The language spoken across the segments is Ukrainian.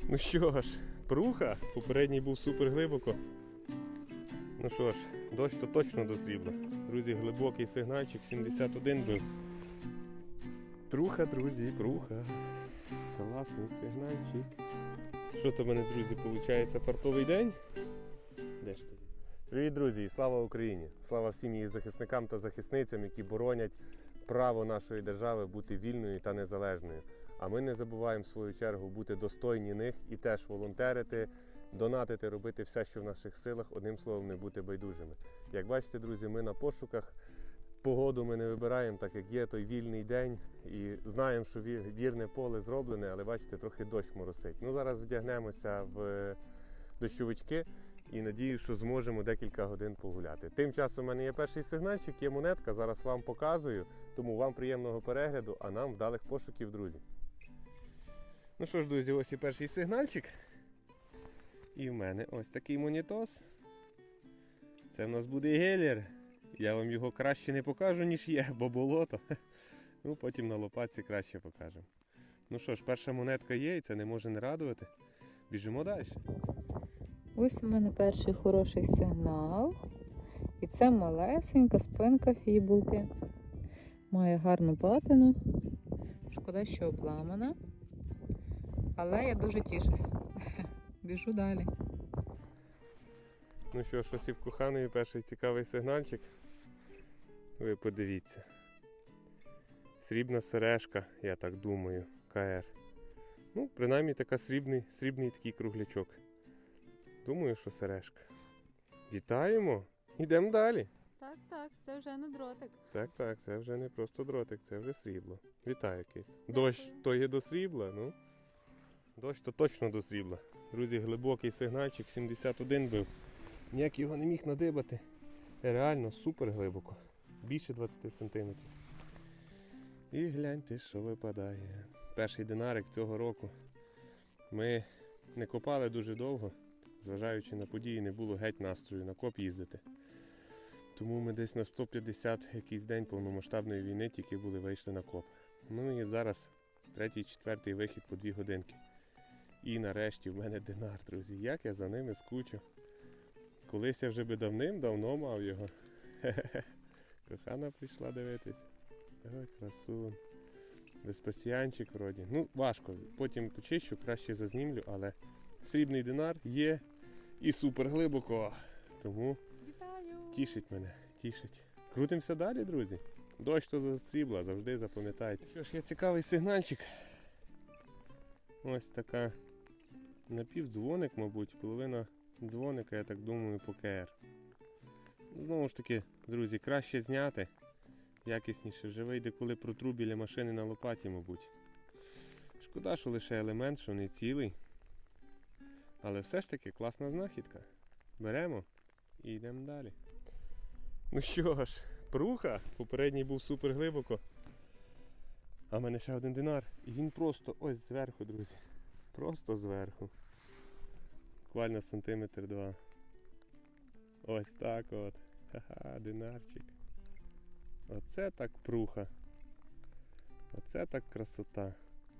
Ну що ж, пруха, попередній був супер глибоко. Ну що ж, дощ то точно до срібла. Друзі, глибокий сигнальчик, 71 бив. Пруха, друзі, пруха. Класний сигнальчик. Що то в мене, друзі, виходить фартовий день? Де ж ти? Привіт, друзі, і слава Україні! Слава всім її захисникам та захисницям, які боронять право нашої держави бути вільною та незалежною. А ми не забуваємо, в свою чергу, бути достойні них і теж волонтерити, донатити, робити все, що в наших силах, одним словом, не бути байдужими. Як бачите, друзі, ми на пошуках. Погоду ми не вибираємо, так як є той вільний день, і знаємо, що вірне поле зроблене, але бачите, трохи дощ моросить. Ну, зараз вдягнемося в дощовички і надію, що зможемо декілька годин погуляти. Тим часом у мене є перший сигнальчик, є монетка, зараз вам показую, тому вам приємного перегляду, а нам вдалих пошуків, друзі. Ну що ж, друзі, ось і перший сигнальчик. І в мене ось такий монітос. Це в нас буде гелєр. Я вам його краще не покажу, ніж є, бо болото. Ну, потім на лопатці краще покажемо. Ну що ж, перша монетка є, і це не може не радувати. Біжимо далі. Ось у мене перший хороший сигнал. І це малесенька спинка фібулки. Має гарну патину. Шкода, що обламана. Але я дуже тішусь. Біжу далі. Ну що ж, ось і в коханої перший цікавий сигнальчик. Ви подивіться. Срібна сережка, я так думаю, КР. Ну, принаймні така срібний такий круглячок. Думаю, що сережка. Вітаємо! Йдемо далі. Так, це вже не дротик. Так, це вже не просто дротик, це вже срібло. Вітаю, киць. Дощ то є до срібла, ну. Дощ то точно до срібла. Друзі, глибокий сигнальчик, 71 бив. Ніяк його не міг надибати. Реально супер глибоко. Більше 20 см. І гляньте, що випадає. Перший динарик цього року. Ми не копали дуже довго. Зважаючи на події, не було геть настрою на коп їздити. Тому ми десь на 150 якийсь день повномасштабної війни тільки вийшли на коп. Ну і зараз третій, четвертий вихід по 2 годинки. І нарешті в мене динар, друзі. Як я за ними скучу. Колись я вже би давним-давно мав його. Кохана прийшла дивитись. Ой, красун. Веспасіанчик вроді. Ну, важко. Потім почищу, краще зазнімлю, але срібний динар є і супер глибоко. Тому тішить мене, тішить. Крутимося далі, друзі. Дощ то за срібла, завжди запам'ятайте. Що ж, є цікавий сигнальчик. Ось така напівдзвоник, мабуть, половина дзвоника, я так думаю, по КР. Знову ж таки, друзі, краще зняти. Якісніше вже вийде, коли протру біля машини на лопаті, мабуть. Шкода, що лише елемент, що не цілий. Але все ж таки класна знахідка. Беремо і йдемо далі. Ну що ж, пруха. Попередній був супер глибоко. А в мене ще один динар. І він просто ось зверху, друзі. Просто зверху. Буквально сантиметр 2. Ось так от. Ха-ха, динарчик. Оце так пруха. Оце так красота.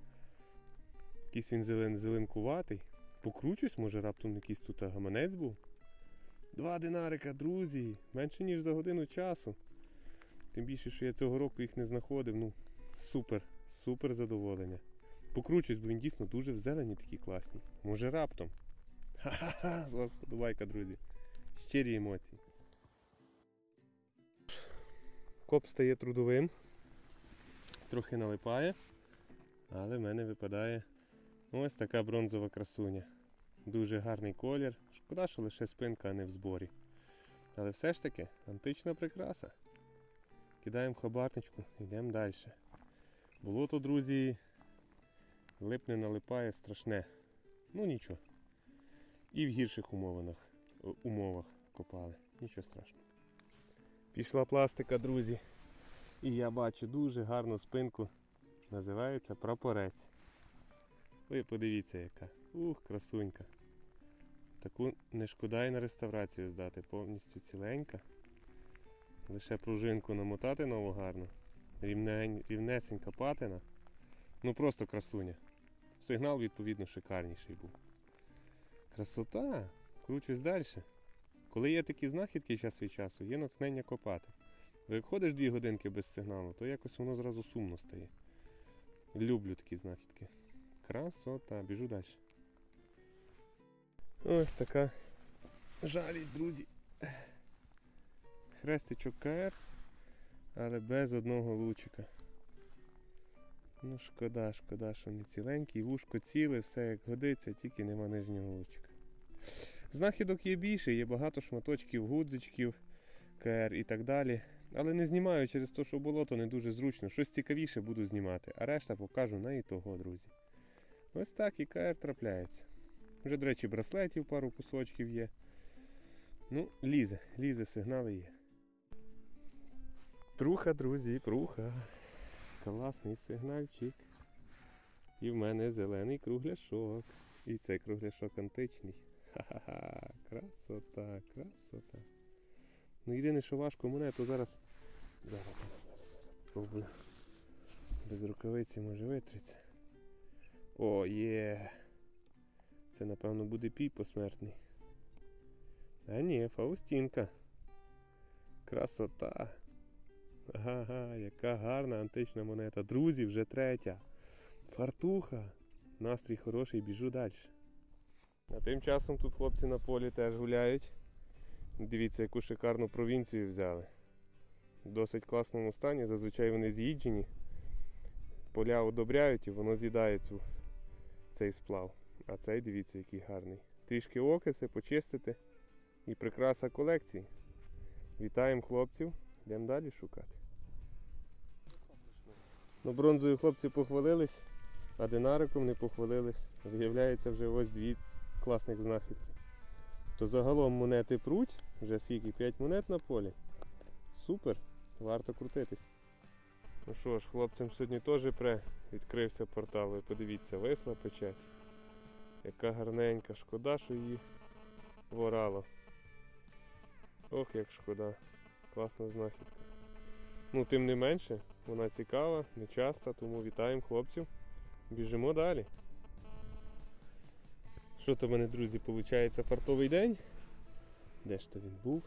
Якийсь він зеленкуватий. Покручусь, може раптом якийсь тут гаманець був. 2 динарика, друзі. Менше ніж за годину часу. Тим більше, що я цього року їх не знаходив. Ну, супер задоволення. Покручусь, бо він дійсно дуже в зелені такі класні. Може раптом. Ха-ха-ха, з вас подобайка, друзі. Щирі емоції. Коп стає трудовим. Трохи налипає. Але в мене випадає ось така бронзова красуня. Дуже гарний колір. Шкода, що лише спинка, а не в зборі. Але все ж таки антична прикраса. Кидаємо хабарничку, йдемо далі. Болото, друзі, липне, налипає, страшне. Ну нічого. І в гірших умовах копали. Нічого страшного. Пішла пластика, друзі. І я бачу дуже гарну спинку. Називається прапорець. Ви подивіться яка. Ух, красунька. Таку не шкода й на реставрацію здати. Повністю ціленька. Лише пружинку намотати нову гарну. Рівнесенька патина. Ну просто красуня. Сигнал, відповідно, шикарніший був. Красота! Кручусь далі. Коли є такі знахідки час від часу, є натхнення копати. Бо як ходиш 2 годинки без сигналу, то якось воно зразу сумно стає. Люблю такі знахідки. Красота! Біжу далі. Ось така жалість, друзі. Хрестичок КР, але без одного лучика. Ну шкода, що не ціленький, вушко ціле, все як годиться, тільки нема нижнього лучика. Знахідок є більше, є багато шматочків, гудзичків, КР і так далі. Але не знімаю через те, що болото не дуже зручно. Щось цікавіше буду знімати, а решта покажу на і того, друзі. Ось так і КР трапляється. Вже, до речі, браслетів пару кусочків є. Ну, лізе, сигнали є. Пруха, друзі, пруха. Класний сигнальчик. І в мене зелений кругляшок. І цей кругляшок античний. Ха-ха-ха, красота. Ну єдине, що важко монету зараз. Спробую. Без рукавиці може витриться. О, є. Це, напевно, буде пій посмертний. А ні, Фаустінка. Красота. Ага, яка гарна антична монета. Друзі, вже 3-я. Фартуха. Настрій хороший, біжу далі. А тим часом тут хлопці на полі теж гуляють. Дивіться, яку шикарну провінцію взяли. В досить класному стані, зазвичай вони з'їджені. Поля одобряють і воно з'їдає цей сплав. А цей, дивіться, який гарний. Трішки окиси, почистити і прикраса колекції. Вітаємо хлопців, йдемо далі шукати. Ну, бронзою хлопці похвалились, а динариком не похвалились. Виявляється, вже ось 2 класних знахідки. То загалом монети пруть, вже скільки, 5 монет на полі. Супер, варто крутитись. Ну що ж, хлопцям сьогодні теж відкрився портал, ви подивіться, висла печать. Яка гарненька, шкода, що її ворало. Ох, як шкода, класна знахідка. Ну, тим не менше, вона цікава, нечаста, тому вітаємо хлопців. Біжимо далі. Що то в мене, друзі, виходить фартовий день? Де ж то він був?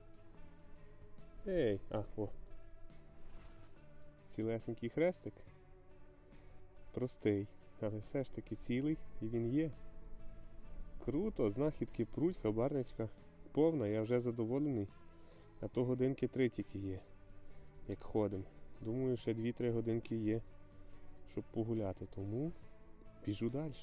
Ей, о. Цілесенький хрестик. Простий, але все ж таки цілий і він є. Круто, знахідки пруть, хабарницька повна, я вже задоволений. А то годинки 3 тільки є, як ходимо. Думаю, ще 2-3 годинки є, щоб погуляти, тому біжу далі.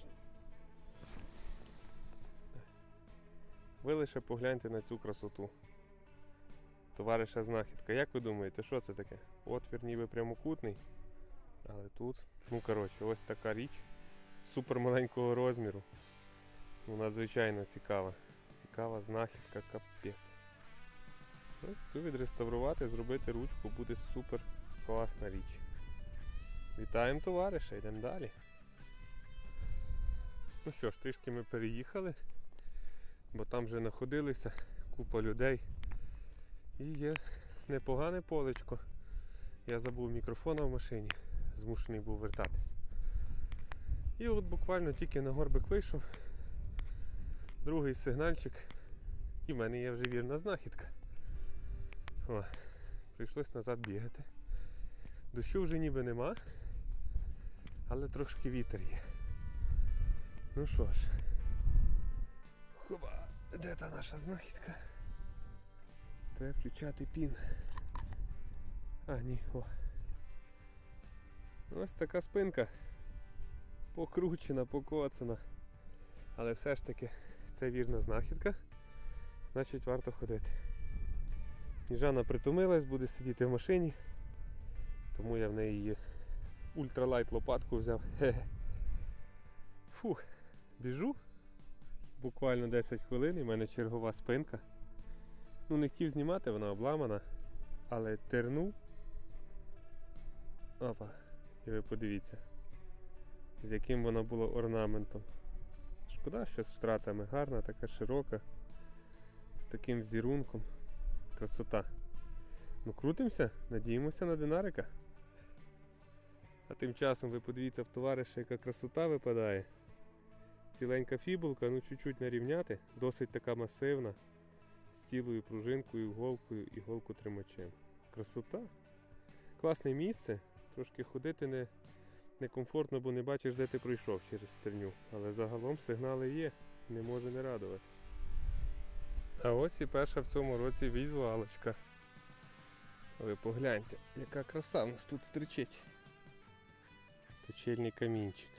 Ви лише погляньте на цю красоту. Товариша знахідка. Як ви думаєте, що це таке? Отвір ніби прямокутний, але тут, ну коротше, ось така річ. Супер маленького розміру. Ну, надзвичайно цікава. Цікава знахідка, капець. Ось цю відреставрувати, зробити ручку буде супер класна річ. Вітаємо товариша, йдемо далі. Ну що ж, трішки ми переїхали, бо там вже находилися купа людей. І є непогане полечко. Я забув мікрофона в машині, змушений був вертатись. І от буквально тільки на горбик вийшов, другий сигнальчик, і в мене є вже вірна знахідка. О, прийшлось назад бігати. Дощу вже ніби нема, але трошки вітер є. Ну що ж, хоба, де та наша знахідка? Треба включати пін. А, ні, о. Ось така спинка. Покручена, покоцана. Але все ж таки це вірна знахідка. Значить, варто ходити. Сніжана притомилась, буде сидіти в машині. Тому я в неї ультралайт лопатку взяв. Хе-хе. Фух, біжу. Буквально 10 хвилин і в мене чергова спинка. Ну, не хотів знімати, вона обламана, але тернув. Опа, і ви подивіться, з яким вона була орнаментом. Шкода, що з втратами. Гарна, така широка, з таким візерунком. Красота. Ну, крутимося, надіємося на динарика. А тим часом ви подивіться в товариша, яка красота випадає. Ціленька фібулка, ну чуть-чуть нарівняти, досить така масивна, з цілою пружинкою, голкою і голкотримачем. Красота. Класне місце, трошки ходити некомфортно, бо не бачиш, де ти пройшов через стерню. Але загалом сигнали є, не може не радувати. А ось і перша в цьому році візуалочка. Ви погляньте, яка краса в нас тут стричить. Точильний камінчик.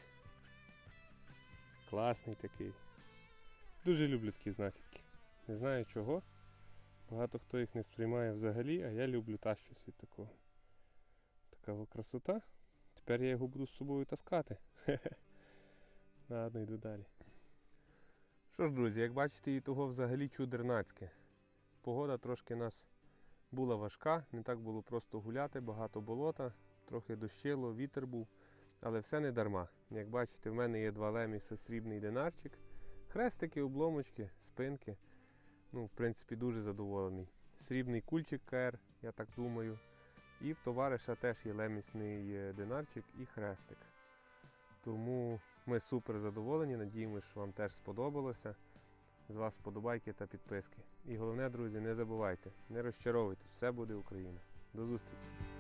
Класний такий. Дуже люблю такі знахідки. Не знаю чого. Багато хто їх не сприймає взагалі, а я люблю тащусь від такого. Така красота. Тепер я його буду з собою таскати. Ладно, йду далі. Що ж, друзі, як бачите, і того взагалі чудернацьке. Погода трошки нас була важка, не так було просто гуляти, багато болота, трохи дощило, вітер був. Але все не дарма. Як бачите, в мене є 2 леміса, срібний динарчик, хрестики, обломочки, спинки. Ну, в принципі, дуже задоволений. Срібний кульчик КР, я так думаю. І в товариша теж є лемісний динарчик і хрестик. Тому ми супер задоволені, надіємося, що вам теж сподобалося. З вас вподобайки та підписки. І головне, друзі, не забувайте, не розчаровуйтесь, все буде Україна. До зустрічі!